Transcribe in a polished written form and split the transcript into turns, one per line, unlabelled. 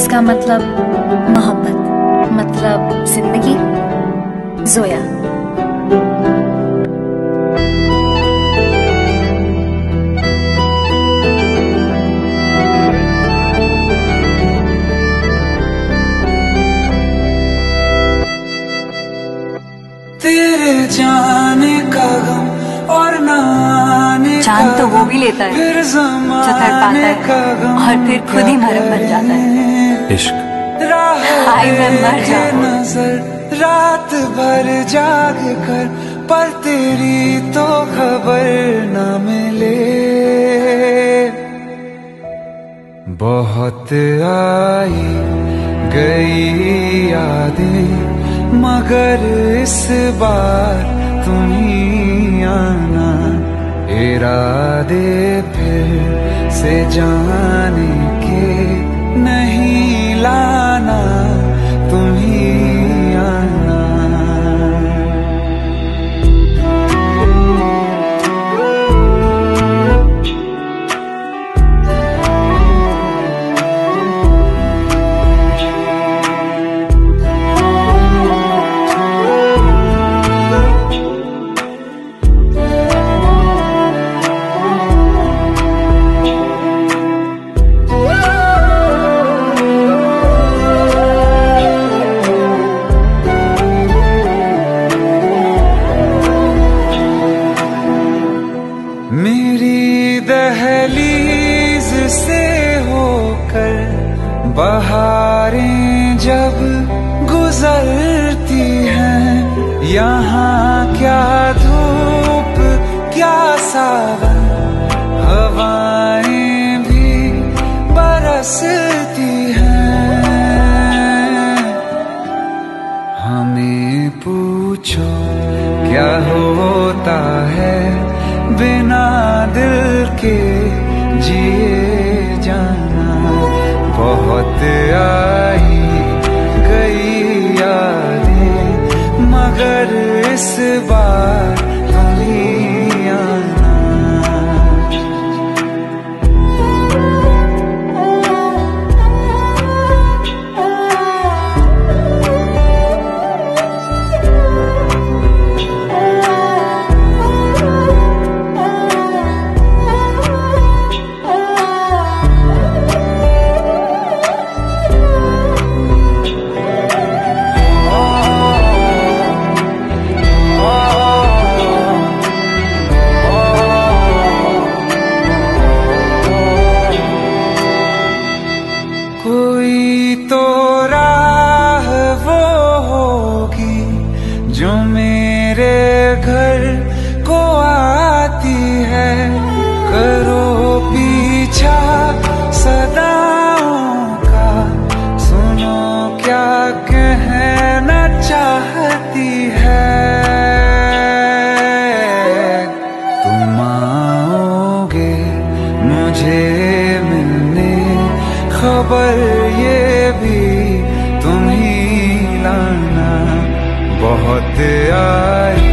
इसका मतलब मोहब्बत, मतलब जिंदगी। जोया।
तेरे जाने का गम और ना आने का
जान तो वो भी लेता है
फिर
जो तड़पाता है और फिर खुद ही मरम बन जाता है।
इश्क
हाय मैं मर जाऊं।
नजर रात भर जाग कर पर तेरी तो खबर न मिले। बहुत आई गई यादें मगर इस बार तुम ही आना। इरादे फिर से जाने के नहीं लाना, तुम ही आना। मेरी दहलीज से होकर बहारें जब गुजरती हैं, यहाँ क्या धूप क्या सावन, हवाएं भी बरसती हैं। हमें पूछो क्या होता है बिना दिल के जिए जाना। बहुत आई गई यादें मगर इस बार तुम ही आना। कोई तो राह वो होगी जो मेरे घर को आती है। करो पीछा सदाओं का, सुनो क्या कहना चाहती है। तुम आओगे मुझे मिलने, खबर ये भी तुम ही लाना। बहुत आई